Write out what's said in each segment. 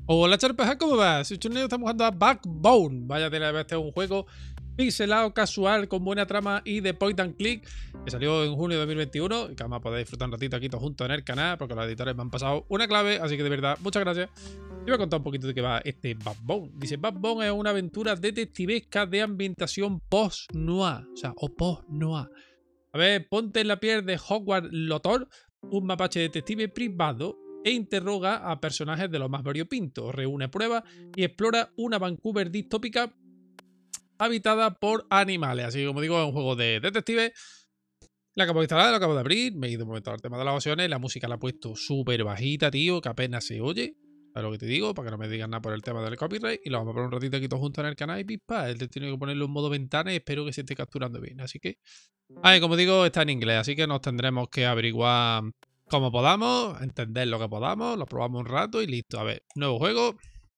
Hola Charpeja, ¿cómo vas? Soy Chuneo, estamos jugando a Backbone. Vaya tela, este es un juego pixelado, casual, con buena trama y de point and click, que salió en junio de 2021 y que vamos a poder disfrutar un ratito aquí todos juntos en el canal, porque los editores me han pasado una clave, así que de verdad, muchas gracias. Y voy a contar un poquito de qué va este Backbone. Dice, Backbone es una aventura detectivesca de ambientación post-noir, o post-noir. A ver, ponte en la piel de Howard Lotor, un mapache detective privado, e interroga a personajes de los más variopintos, reúne pruebas y explora una Vancouver distópica habitada por animales. Así que, como digo, es un juego de detective. La acabo de instalar, lo acabo de abrir, me he ido un momento al tema de las opciones, la música la he puesto súper bajita, tío, que apenas se oye. ¿Sabes lo que te digo? Para que no me digan nada por el tema del copyright. Y lo vamos a poner un ratito aquí todos juntos en el canal y pispa. Él tiene que ponerlo en modo ventana y espero que se esté capturando bien. Así que, como digo, está en inglés, así que nos tendremos que averiguar como podamos, entender lo que podamos, lo probamos un rato y listo. A ver, nuevo juego.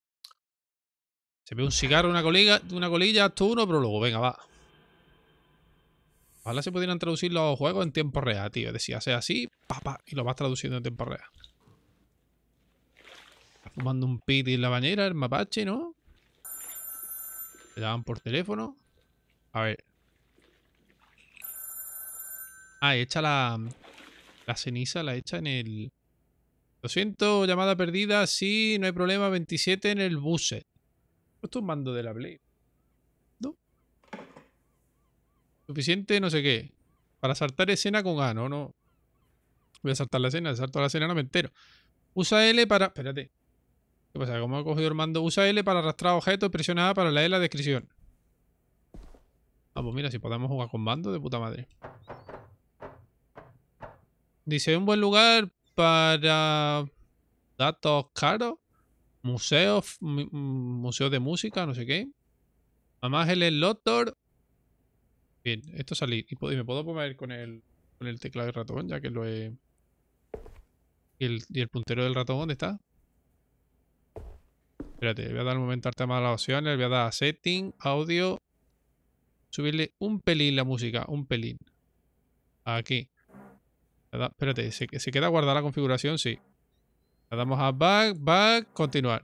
Se ve un cigarro, una colilla, acto uno, pero luego, venga, va. Ojalá se pudieran traducir los juegos en tiempo real, tío. Decía, sea así, papá, y lo vas traduciendo en tiempo real. Está fumando un piti en la bañera, el mapache, ¿no? Le llaman por teléfono. A ver. Ah, echa la ceniza, la echa en el... Lo siento, llamada perdida. Sí, no hay problema. 27 en el buset. Esto es un mando de la Play. ¿No? Suficiente, no sé qué. Para saltar escena con A, no. Voy a saltar la escena, salto la escena, no me entero. Usa L para... Espérate. ¿Qué pasa? ¿Cómo he cogido el mando? Usa L para arrastrar objetos, presiona A para leer la descripción. Ah, pues mira, si podemos jugar con mando, de puta madre. Dice, un buen lugar para datos caros. Museos, museo de música, no sé qué. Mamá el Lotor. Bien, esto salí. Y me puedo poner con el teclado y ratón, ya que lo he... ¿Y el puntero del ratón dónde está? Espérate, voy a dar un momento al tema de las opciones. Le voy a dar a setting, audio. Subirle un pelín la música, un pelín. Aquí. Espérate, ¿se queda guardada la configuración? Sí. Le damos a back, continuar.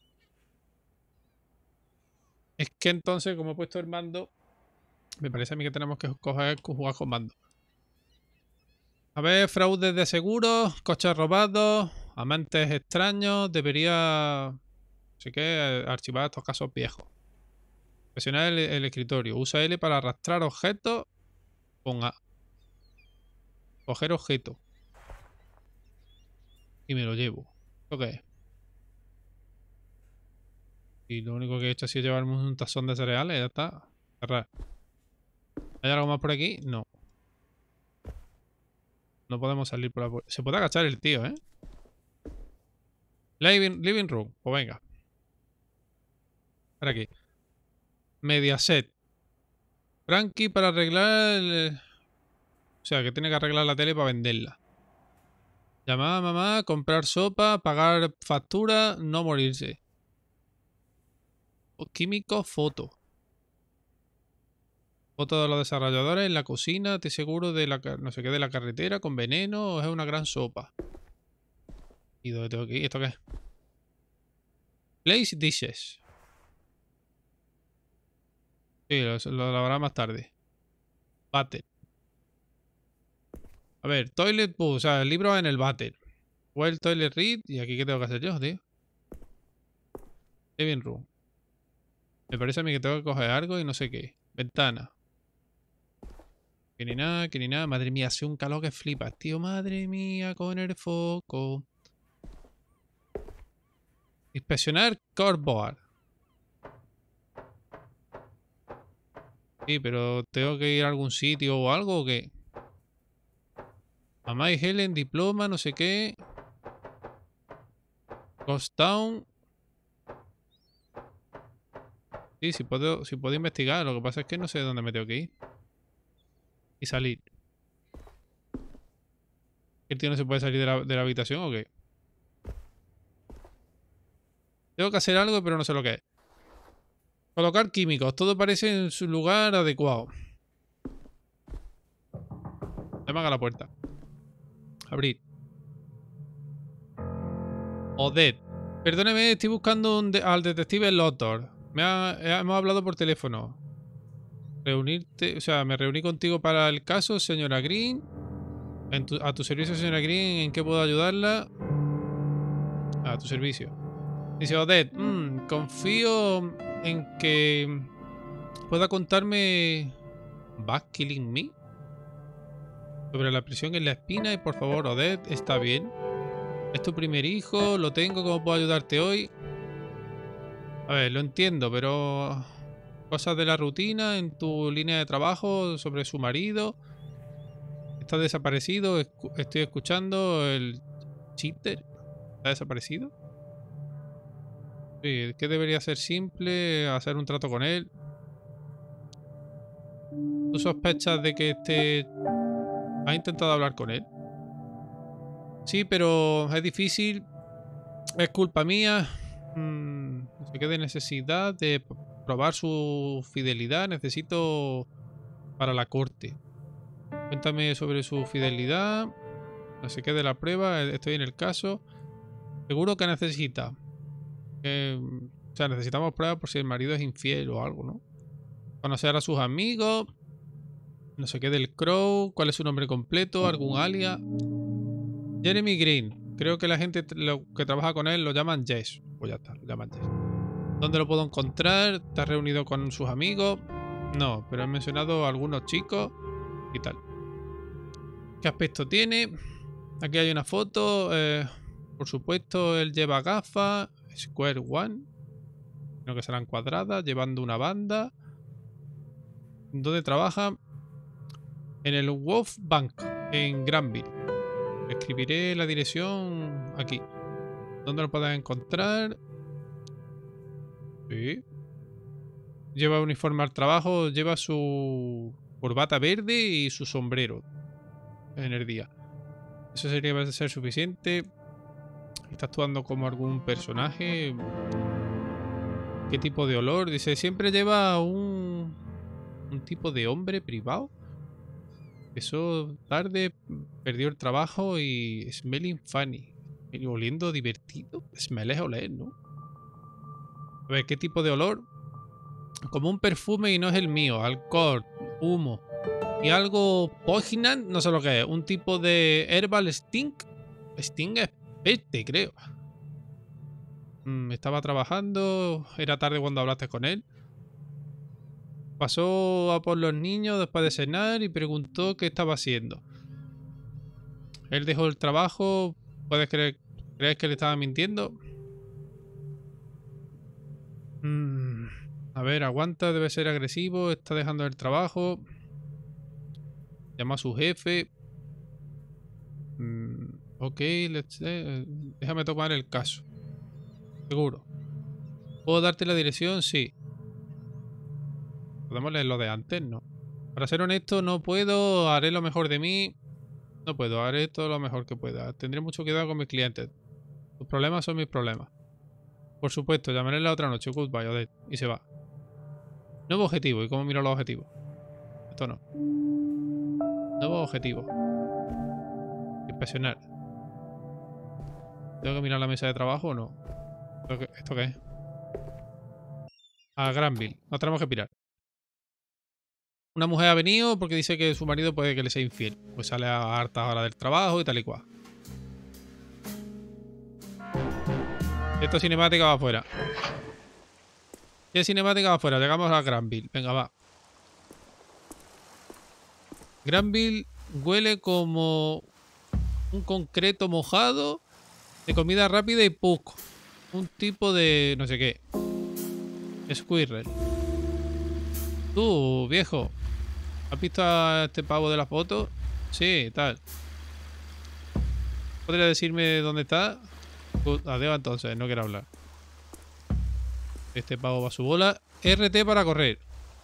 Es que entonces, como he puesto el mando, me parece a mí que tenemos que jugar con mando. A ver, fraudes de seguros, coches robados, amantes extraños. Debería, no sé qué, archivar estos casos viejos. Presionar el escritorio. Usa L para arrastrar objetos con A. Coger objeto. Y me lo llevo. ¿Esto qué es? Y lo único que he hecho ha sido llevarme un tazón de cereales. Ya está. Cerrar. ¿Hay algo más por aquí? No. No podemos salir por la puerta. Se puede agachar el tío, ¿eh? Living room. Pues venga. Para aquí. Mediaset. Frankie para arreglar... O sea, que tiene que arreglar la tele para venderla. Llamar a mamá, comprar sopa, pagar factura, no morirse. Químico, foto. Foto de los desarrolladores en la cocina, te seguro de la no sé qué de la carretera con veneno, es una gran sopa. ¿Y dónde tengo que ir? ¿Esto qué es? Place dishes. Sí, lo lavará más tarde. Váter. A ver, toilet book, o sea, el libro en el váter. Well toilet read. ¿Y aquí qué tengo que hacer yo, tío? Living room. Me parece a mí que tengo que coger algo y no sé qué. Ventana. Que ni nada, que ni nada. Madre mía, hace un calor que flipa, tío. Madre mía, con el foco. Inspeccionar cardboard. Sí, pero tengo que ir a algún sitio o algo o qué. Mamá y Helen, diploma, no sé qué. Ghost Town. Sí, si puedo investigar. Lo que pasa es que no sé dónde me tengo que ir. Y salir. ¿El tío no se puede salir de la habitación o qué? Tengo que hacer algo, pero no sé lo que es. Colocar químicos. Todo parece en su lugar adecuado. Llaman a la puerta. Abrir. Odette. Perdóneme, estoy buscando al detective Lothar. Hemos hablado por teléfono. Reunirte, o sea, me reuní contigo para el caso, señora Green. A tu servicio, señora Green. ¿En qué puedo ayudarla? A tu servicio. Dice Odette, confío en que pueda contarme Back Killing Me sobre la presión en la espina. Y por favor, Odette, está bien. Es tu primer hijo, lo tengo, ¿cómo puedo ayudarte hoy? A ver, lo entiendo, pero cosas de la rutina en tu línea de trabajo sobre su marido. Está desaparecido, estoy escuchando el cheater. ¿Está desaparecido? Sí, que debería ser simple, hacer un trato con él. ¿Tú sospechas de que ha intentado hablar con él? Sí, pero es difícil. Es culpa mía. No sé qué de necesidad de probar su fidelidad. Necesito para la corte. Cuéntame sobre su fidelidad. No sé qué de la prueba. Estoy en el caso. Seguro que necesita. O sea, necesitamos pruebas por si el marido es infiel o algo, ¿no? Conocer a sus amigos. No sé qué del Crow. ¿Cuál es su nombre completo? ¿Algún alias? Jeremy Green. Creo que la gente que trabaja con él lo llaman Jess. Pues ya está, lo llaman Jess. ¿Dónde lo puedo encontrar? ¿Te has reunido con sus amigos? No, pero he mencionado a algunos chicos y tal. ¿Qué aspecto tiene? Aquí hay una foto. Por supuesto, él lleva gafas. Square One. Creo que serán cuadradas. Llevando una banda. ¿Dónde trabaja? En el Wolf Bank, en Granville. Escribiré la dirección aquí. ¿Dónde lo puedes encontrar? Sí. Lleva uniforme al trabajo. Lleva su corbata verde y su sombrero en el día. Eso sería ser suficiente. Está actuando como algún personaje. ¿Qué tipo de olor? Dice, siempre lleva un tipo de hombre privado. Eso tarde, perdió el trabajo y smelling funny. Y oliendo divertido. Smell es oler, ¿no? A ver, ¿qué tipo de olor? Como un perfume y no es el mío. Alcohol, humo. Y algo poignant, no sé lo que es. Un tipo de herbal stink. Sting es peste, creo. Estaba trabajando. Era tarde cuando hablaste con él. Pasó a por los niños después de cenar y preguntó qué estaba haciendo. Él dejó el trabajo. ¿Crees que le estaba mintiendo? A ver, aguanta, debe ser agresivo. Está dejando el trabajo. Llama a su jefe. Ok, déjame tomar el caso. Seguro. ¿Puedo darte la dirección? Sí. Podemos leer lo de antes, ¿no? Para ser honesto, no puedo. Haré lo mejor de mí. No puedo, haré todo lo mejor que pueda. Tendré mucho cuidado con mis clientes. Tus problemas son mis problemas. Por supuesto, llamaré la otra noche. Goodbye, Odette. Y se va. Nuevo objetivo. ¿Y cómo miro los objetivos? Esto no. Nuevo objetivo. Inspeccionar. ¿Tengo que mirar la mesa de trabajo o no? ¿Esto qué es? A Granville. Nos tenemos que pirar. Una mujer ha venido porque dice que su marido puede que le sea infiel. Pues sale a hartas horas del trabajo y tal y cual. Esta cinemática va afuera. Esta cinemática va afuera. Llegamos a Granville. Venga, va. Granville huele como un concreto mojado de comida rápida y puc. Un tipo de no sé qué. Squirrel. Tú, viejo. ¿Has visto a este pavo de la foto? Sí, tal. ¿Podría decirme dónde está? Adiós entonces, no quiero hablar. Este pavo va a su bola. RT para correr.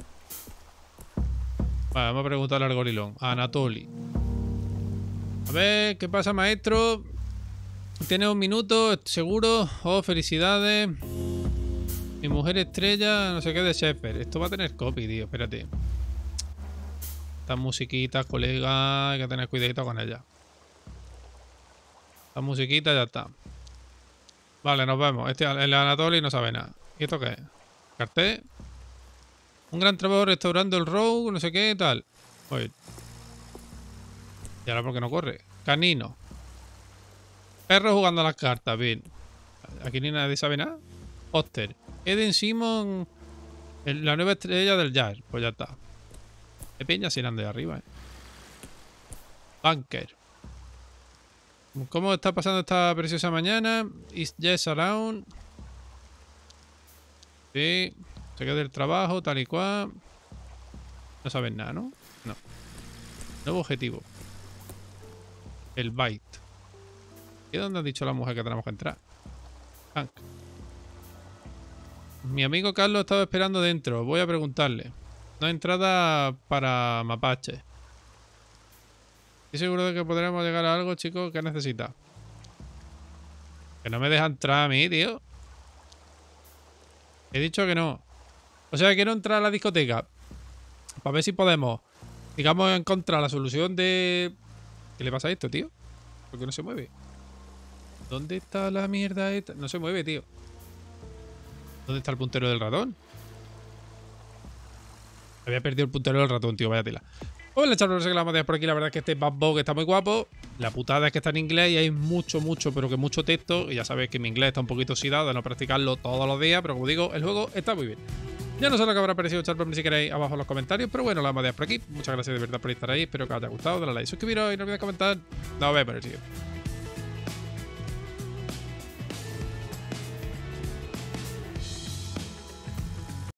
Vale, vamos a preguntarle al gorilón. A Anatoly. A ver, ¿qué pasa, maestro? ¿Tienes un minuto? ¿Seguro? Oh, felicidades. Mi mujer estrella, no sé qué de Sheffer. Esto va a tener copy, tío. Espérate. Estas musiquitas, colega. Hay que tener cuidadito con ellas. Estas musiquitas ya está. Vale, nos vemos. El Anatoly no sabe nada. ¿Y esto qué es? Cartel. Un gran trabajo restaurando el Rogue, no sé qué, tal. Muy bien. ¿Y ahora por qué no corre? Canino. Perro jugando a las cartas, bien. Aquí ni nadie sabe nada. Oster. Eden Simon. La nueva estrella del jazz. Pues ya está. De peña si eran de arriba, Bunker. ¿Cómo está pasando esta preciosa mañana? Is Jess around? Sí. Se queda del trabajo, tal y cual. No saben nada, ¿no? No. Nuevo objetivo. El Byte. ¿Y dónde ha dicho la mujer que tenemos que entrar? Hank. Mi amigo Carlos estaba esperando dentro. Voy a preguntarle. No hay entrada para mapache. Estoy seguro de que podremos llegar a algo, chicos. ¿Qué necesita? Que no me deja entrar a mí, tío. He dicho que no. O sea, quiero entrar a la discoteca. Para ver si podemos, digamos, encontrar la solución de... ¿Qué le pasa a esto, tío? ¿Por qué no se mueve? ¿Dónde está la mierda esta? No se mueve, tío. ¿Dónde está el puntero del ratón? Había perdido el puntero del ratón, tío. Vaya tela. Hola, chavales, no sé qué la vamos a dejar por aquí. La verdad es que este Bad Bug está muy guapo. La putada es que está en inglés y hay mucho, pero que mucho texto. Y ya sabéis que mi inglés está un poquito oxidado de no practicarlo todos los días. Pero como digo, el juego está muy bien. Ya no sé lo que habrá parecido Charpam si queréis abajo en los comentarios. Pero bueno, la vamos a dejar por aquí. Muchas gracias de verdad por estar ahí. Espero que os haya gustado. Dale a like, suscribiros y no olvidéis comentar. Nos vemos en el siguiente.